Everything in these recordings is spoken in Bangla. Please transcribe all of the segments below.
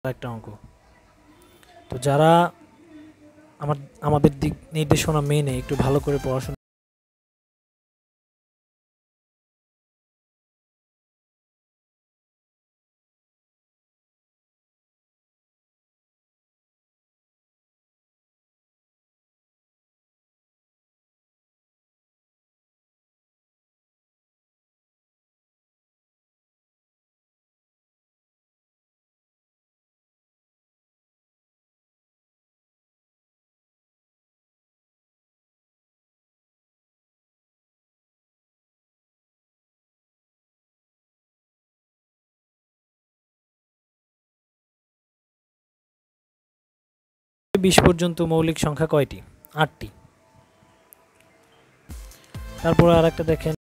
একটা অঙ্ক। তো যারা আমাদের দিক নির্দেশনা মেনে একটু ভালো করে পড়াশোনা বিশ পর্যন্ত মৌলিক সংখ্যা কয়টি? 8টি। তারপর আর একটা দেখেন,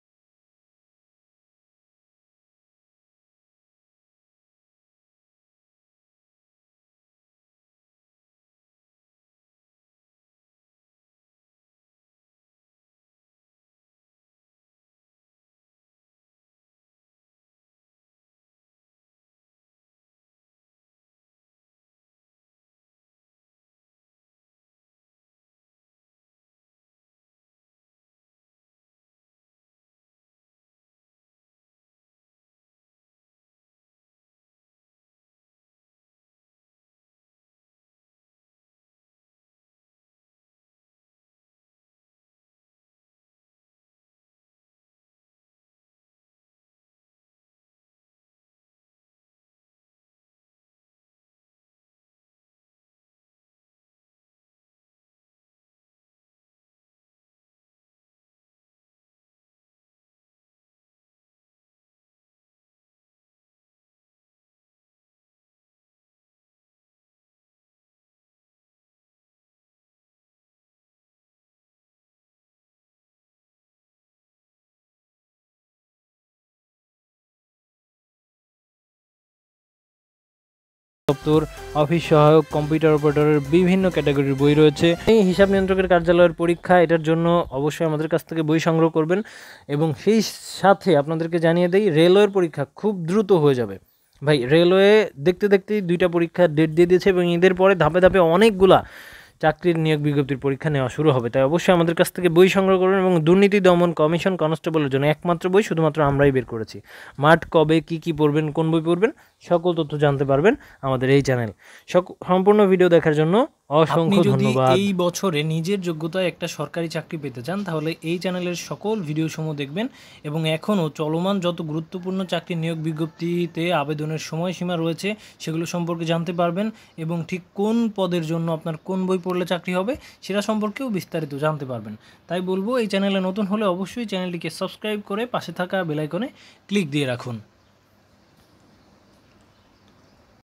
দপ্তর, অফিস সহায়ক, কম্পিউটার অপারেটরের বিভিন্ন ক্যাটাগরির বই রয়েছে। এই হিসাব নিয়ন্ত্রকের কার্যালয়ের পরীক্ষা, এটার জন্য অবশ্যই আমাদের কাছ থেকে বই সংগ্রহ করবেন। এবং সেই সাথে আপনাদেরকে জানিয়ে দেই, রেলওয়ের পরীক্ষা খুব দ্রুত হয়ে যাবে ভাই। রেলওয়ে দেখতে দেখতেই 2টা পরীক্ষার ডেট দিয়ে দিয়েছে এবং এদের পরে ধাপে ধাপে অনেকগুলা চাকরির নিয়োগ বিজ্ঞপ্তির পরীক্ষা নেওয়া শুরু হবে। তাই অবশ্যই আমাদের কাছ থেকে বই সংগ্রহ করবেন। এবং দুর্নীতি দমন কমিশন কনস্টেবলের জন্য একমাত্র বই শুধুমাত্র আমরাই বের করেছি। মাঠ কবে কি পড়বেন, কোন বই পড়বেন, সকল তথ্য জানতে পারবেন আমাদের এই চ্যানেল। সম্পূর্ণ ভিডিও দেখার জন্য অসংখ্য ধন্যবাদ। এই বছরে নিজের যোগ্যতায় একটা সরকারি চাকরি পেতে চান, তাহলে এই চ্যানেলের সকল ভিডিও সমূহ দেখবেন। এবং এখনও চলমান যত গুরুত্বপূর্ণ চাকরি নিয়োগ বিজ্ঞপ্তিতে আবেদনের সময়সীমা রয়েছে সেগুলো সম্পর্কে জানতে পারবেন। এবং ঠিক কোন পদের জন্য আপনার কোন বই পড়লে চাকরি হবে সেটা সম্পর্কেও বিস্তারিত জানতে পারবেন। তাই বলবো, এই চ্যানেলে নতুন হলে অবশ্যই চ্যানেলটিকে সাবস্ক্রাইব করে পাশে থাকা বেল আইকনে ক্লিক দিয়ে রাখুন।